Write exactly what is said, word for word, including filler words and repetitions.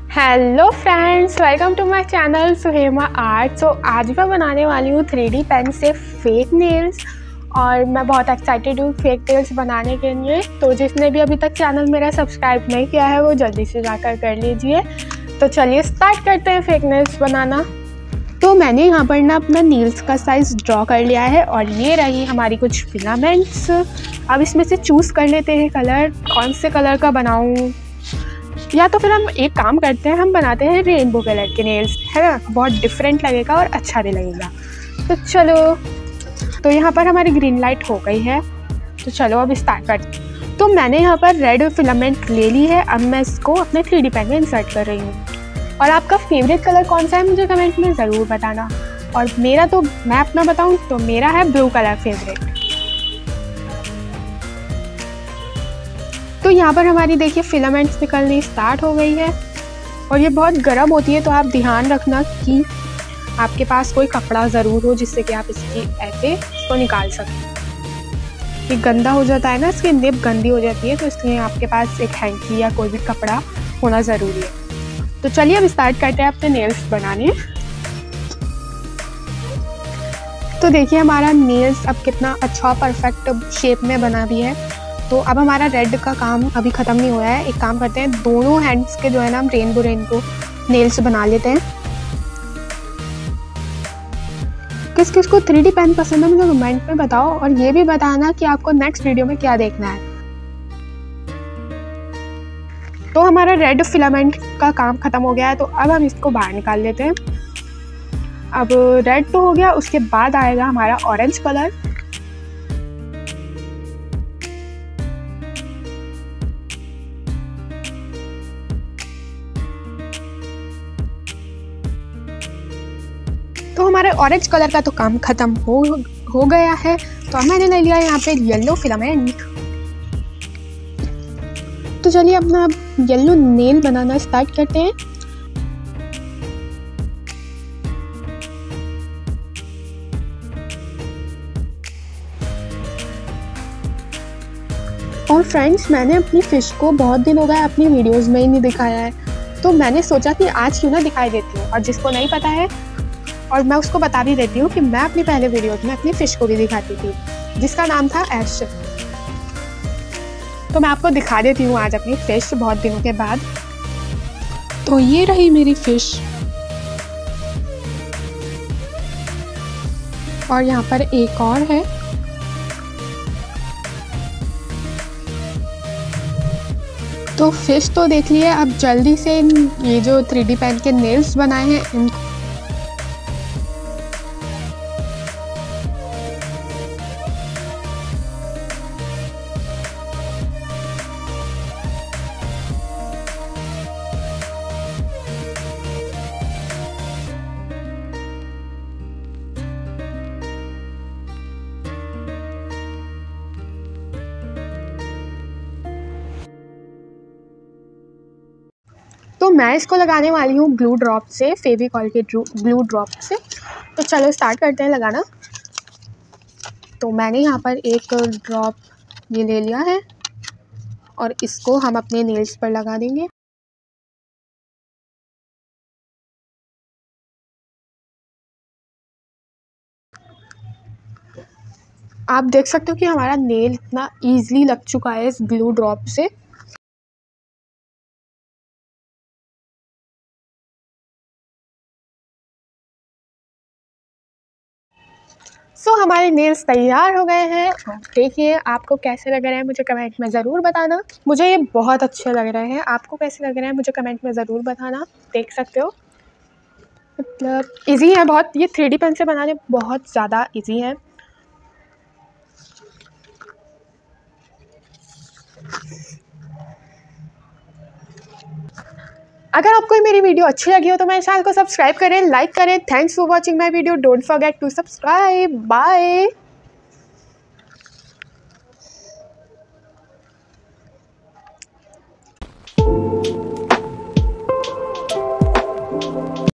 Hello friends, welcome to my channel Suhema art. So आज मैं बनाने वाली हूँ थ्री डी पेन से फेक नेल्स और मैं बहुत एक्साइटेड हूँ फेक नेल्स बनाने के लिए। तो जिसने भी अभी तक चैनल मेरा सब्सक्राइब नहीं किया है वो जल्दी से जाकर कर लीजिए। तो चलिए स्टार्ट करते हैं फेक नेल्स बनाना। तो मैंने यहाँ पर ना अपना नेल्स का साइज़ ड्रॉ कर लिया है और ये रही हमारी कुछ फिलामेंट्स। अब इसमें से चूज़ कर लेते हैं कलर, कौन से कलर का बनाऊँ, या तो फिर हम एक काम करते हैं, हम बनाते हैं रेनबो कलर के नेल्स, है ना। बहुत डिफरेंट लगेगा और अच्छा भी लगेगा। तो चलो, तो यहाँ पर हमारी ग्रीन लाइट हो गई है, तो चलो अब स्टार्ट करते हैं। तो मैंने यहाँ पर रेड फिलामेंट ले ली है। अब मैं इसको अपने थ्री डी पेन में इंसर्ट कर रही हूँ। और आपका फेवरेट कलर कौन सा है मुझे कमेंट में ज़रूर बताना। और मेरा तो मैं अपना बताऊँ तो मेरा है ब्लू कलर फेवरेट। तो यहाँ पर हमारी देखिए फिलामेंट्स निकलनी स्टार्ट हो गई है और ये बहुत गर्म होती है, तो आप ध्यान रखना कि आपके पास कोई कपड़ा ज़रूर हो जिससे कि आप इसकी ऐसे इसको निकाल सकें। ये गंदा हो जाता है ना, इसकी निब गंदी हो जाती है, तो इसलिए आपके पास एक हैंकी या कोई भी कपड़ा होना ज़रूरी है। तो चलिए अब स्टार्ट करते हैं अपने नेल्स बनाने। तो देखिए हमारा नेल्स अब कितना अच्छा परफेक्ट शेप में बना भी है। तो अब हमारा रेड का काम अभी ख़त्म नहीं हुआ है। एक काम करते हैं, दोनों हैंड्स के जो है ना हम रेनबो रेनबो नेल्स बना लेते हैं। किस किस को थ्री डी पेन पसंद है मुझे कमेंट में बताओ और ये भी बताना कि आपको नेक्स्ट वीडियो में क्या देखना है। तो हमारा रेड फिलामेंट का काम ख़त्म हो गया है, तो अब हम इसको बाहर निकाल लेते हैं। अब रेड तो हो गया, उसके बाद आएगा हमारा ऑरेंज कलर। तो हमारे ऑरेंज कलर का तो काम ख़त्म हो हो गया है। तो अब मैंने ले लिया यहाँ पे येलो फिलामेंट। तो चलिए अपना येलो नेल बनाना स्टार्ट करते हैं। और फ्रेंड्स, मैंने अपनी फ़िश को बहुत दिन हो गए अपनी वीडियोस में ही नहीं दिखाया है, तो मैंने सोचा कि आज क्यों ना दिखाई देती हूँ। और जिसको नहीं पता है, और मैं उसको बता भी देती हूँ कि मैं अपनी पहले वीडियोस में अपनी फ़िश को भी दिखाती थी जिसका नाम था ऐश। तो मैं आपको दिखा देती हूँ आज अपनी फ़िश बहुत दिनों के बाद। तो ये रही मेरी फ़िश और यहाँ पर एक और है। तो फ़िश तो देख लिए, अब जल्दी से ये जो थ्री डी पेन के नेल्स बनाए हैं इनको तो मैं इसको लगाने वाली हूँ ग्लू ड्रॉप से, फेविकॉल के ग्लू ड्रॉप से। तो चलो स्टार्ट करते हैं लगाना। तो मैंने यहाँ पर एक ड्रॉप ये ले लिया है और इसको हम अपने नेल्स पर लगा देंगे। आप देख सकते हो कि हमारा नेल इतना ईजिली लग चुका है इस ग्लू ड्रॉप से। सो so, हमारे नेल्स तैयार हो गए हैं। देखिए आपको कैसे लग रहे हैं मुझे कमेंट में ज़रूर बताना। मुझे ये बहुत अच्छे लग रहे हैं, आपको कैसे लग रहे हैं मुझे कमेंट में ज़रूर बताना। देख सकते हो मतलब इजी है बहुत, ये थ्री डी पेन से बनाने बहुत ज़्यादा इजी है। अगर आपको मेरी वीडियो अच्छी लगी हो तो मेरे चैनल को सब्सक्राइब करें, लाइक करें। Thanks for watching my video. Don't forget to subscribe. Bye.